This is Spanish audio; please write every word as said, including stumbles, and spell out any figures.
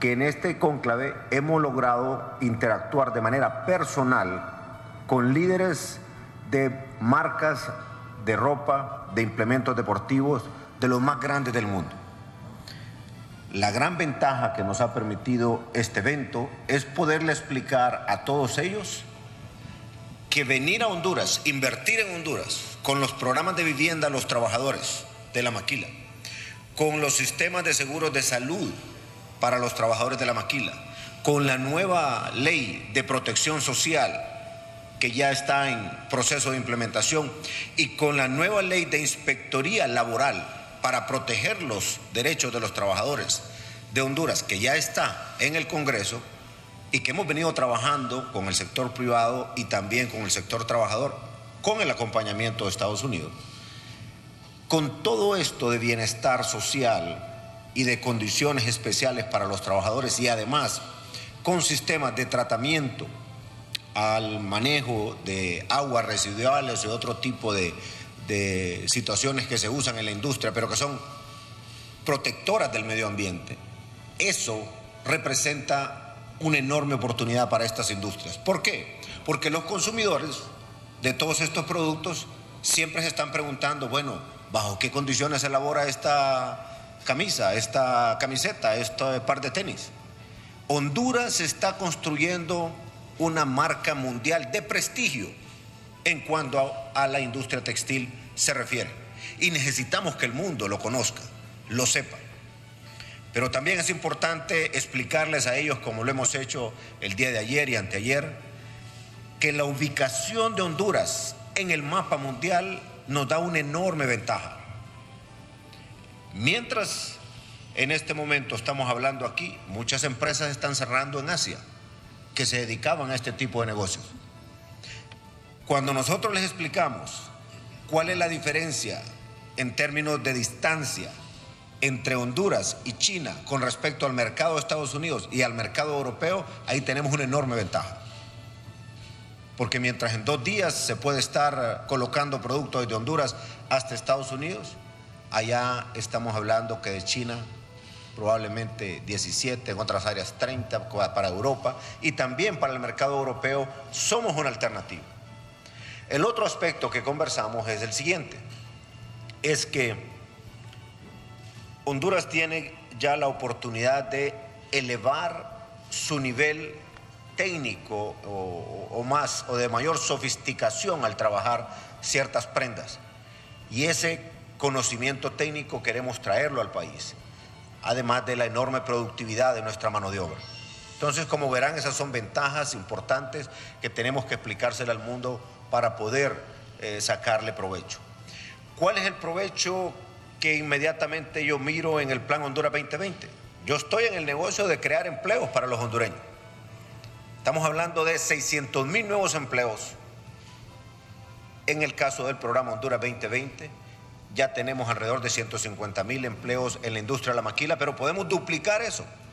que en este cónclave hemos logrado interactuar de manera personal con líderes de marcas de ropa, de implementos deportivos, de los más grandes del mundo. La gran ventaja que nos ha permitido este evento es poderle explicar a todos ellos que venir a Honduras, invertir en Honduras, con los programas de vivienda a los trabajadores de la maquila, con los sistemas de seguros de salud para los trabajadores de la maquila, con la nueva ley de protección social que ya está en proceso de implementación y con la nueva ley de inspectoría laboral para proteger los derechos de los trabajadores de Honduras, que ya está en el Congreso y que hemos venido trabajando con el sector privado y también con el sector trabajador, con el acompañamiento de Estados Unidos. Con todo esto de bienestar social y de condiciones especiales para los trabajadores y además con sistemas de tratamiento al manejo de aguas residuales y otro tipo de, de situaciones que se usan en la industria, pero que son protectoras del medio ambiente, eso representa una enorme oportunidad para estas industrias. ¿Por qué? Porque los consumidores de todos estos productos siempre se están preguntando, bueno, ¿bajo qué condiciones se elabora esta camisa, esta camiseta, este par de tenis? Honduras está construyendo una marca mundial de prestigio en cuanto a, a la industria textil se refiere. Y necesitamos que el mundo lo conozca, lo sepa. Pero también es importante explicarles a ellos, como lo hemos hecho el día de ayer y anteayer, que la ubicación de Honduras en el mapa mundial nos da una enorme ventaja. Mientras en este momento estamos hablando aquí, muchas empresas están cerrando en Asia que se dedicaban a este tipo de negocios. Cuando nosotros les explicamos cuál es la diferencia en términos de distancia entre Honduras y China con respecto al mercado de Estados Unidos y al mercado europeo, ahí tenemos una enorme ventaja. Porque mientras en dos días se puede estar colocando productos desde Honduras hasta Estados Unidos, allá estamos hablando que de China probablemente diecisiete, en otras áreas treinta para Europa y también para el mercado europeo somos una alternativa. El otro aspecto que conversamos es el siguiente, es que Honduras tiene ya la oportunidad de elevar su nivel técnico o, o más o de mayor sofisticación al trabajar ciertas prendas y ese conocimiento técnico queremos traerlo al país, además de la enorme productividad de nuestra mano de obra. Entonces, como verán, esas son ventajas importantes que tenemos que explicárselo al mundo para poder eh, sacarle provecho. ¿Cuál es el provecho que inmediatamente yo miro en el Plan Honduras veinte veinte? Yo estoy en el negocio de crear empleos para los hondureños. Estamos hablando de seiscientos mil nuevos empleos. En el caso del programa Honduras veinte veinte, ya tenemos alrededor de ciento cincuenta mil empleos en la industria de la maquila, pero podemos duplicar eso.